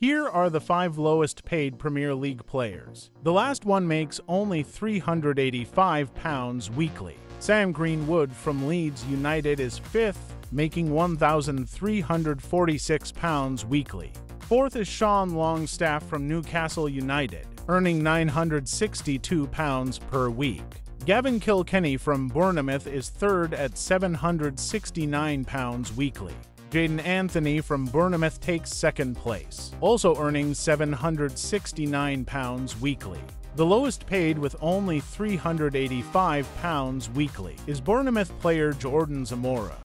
Here are the 5 lowest paid Premier League players. The last one makes only £385 weekly. Sam Greenwood from Leeds United is 5th, making £1,346 weekly. 4th is Sean Longstaff from Newcastle United, earning £962 per week. Gavin Kilkenny from Bournemouth is 3rd at £769 weekly. Jaden Anthony from Bournemouth takes 2nd place, also earning £769 weekly. The lowest paid with only £385 weekly is Bournemouth player Jordan Zamora,